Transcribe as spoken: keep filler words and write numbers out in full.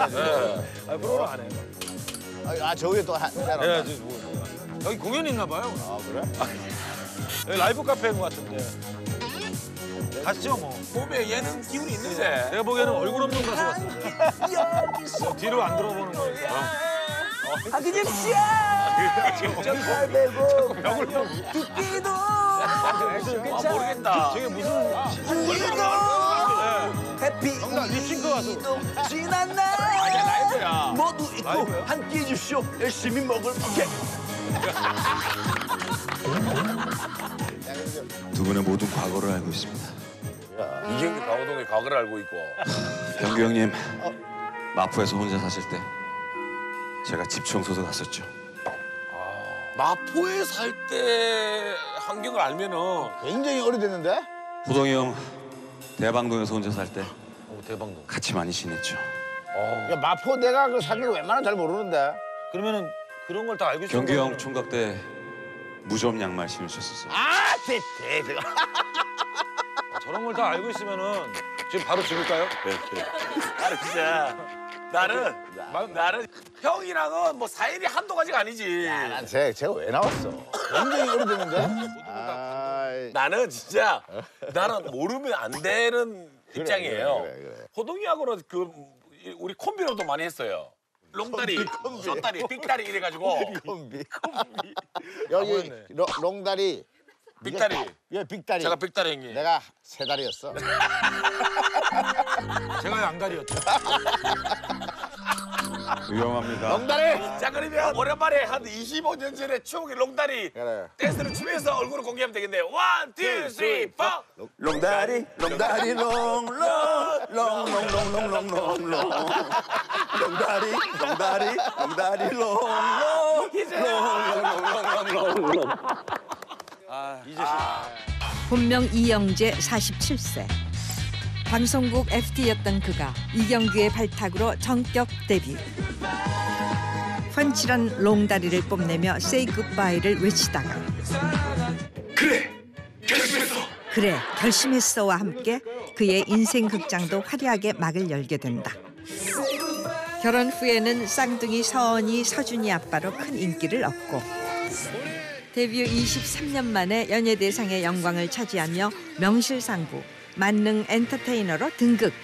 아, 프로를 안 해요. 아, 아 저기 또 한. 네, 저, 뭐, 여기 공연 있나 봐요. 아 그래? 여기 라이브 카페인 것 같은데. 가시죠 뭐. 몸에 예능 기운이 있는데. 내가 보기에는 얼굴 없는 가수 같은데. 뒤로 안 들어보는 거니까. 하기집 씨야. 잘 배고 벽을 또 듣기도. 아, 모르겠다. 저게 무슨 듣기도. 해피 정답 립싱크 가수. 지난 날 아니야, 라이브야. 모두 잊고 라이브야? 함께 해주시오. 열심히 먹을 게. 두 분의 모든 과거를 알고 있습니다. 이경규 강호동의 과거를 알고 있고. 병규 형님, 마포에서 혼자 사실 때 제가 집 청소도 갔었죠. 마포에 살 때 환경을 알면은 굉장히 오래됐는데? 호동이 형 대방동에서 혼자 살 때 오, 대방동. 같이 많이 지냈죠. 야, 마포 내가 그 사는 거 웬만하면 잘 모르는데. 그러면은 그런 걸 다 알고 있어요. 경규 형 총각 때 무좀 양말 신으셨었어요. 아, 됐대. 그거. 저런 걸 다 알고 있으면은 지금 바로 죽을까요? 나는 진짜 나는 나는 형이랑은 뭐 사일이 한두 가지가 아니지. 야, 난 쟤, 쟤가 왜 나왔어? 굉장히 오래됐는데? 아, 나는 진짜 나는 모르면 안 되는 그래, 입장이에요. 그래, 그래, 그래. 호동이하고는 그 우리 콤비로도 많이 했어요. 롱다리, 숏다리, 빅다리 이래가지고 콤비. 여기 로, 롱다리. 빅다리. 예, 빅다리. 제가 빅다리 형님. 내가 세다리였어. 제가 양다리였죠. 위험합니다. 롱다리! 자 그러면 오랜만에 한 이십오 년 전에 추억의 롱다리 그래. 댄스를 추면서 얼굴을 공개하면 되겠네요. 원, 투, 쓰리, 포. 롱다리 롱다리 롱롱 롱롱롱롱롱롱롱 롱다리 롱다리 롱다리 롱롱 롱롱롱롱롱롱. 본명 이영재 사십칠 세. 방송국 에프티였던 그가 이경규의 발탁으로 전격 데뷔. 펀치런 롱다리를 뽐내며 세이 굿바이를 외치다가 그래 결심했어. 그래 결심했어와 함께 그의 인생 극장도 화려하게 막을 열게 된다. 결혼 후에는 쌍둥이 서은이 서준이 아빠로 큰 인기를 얻고 데뷔 이십삼 년 만에 연예대상의 영광을 차지하며 명실상부 만능 엔터테이너로 등극.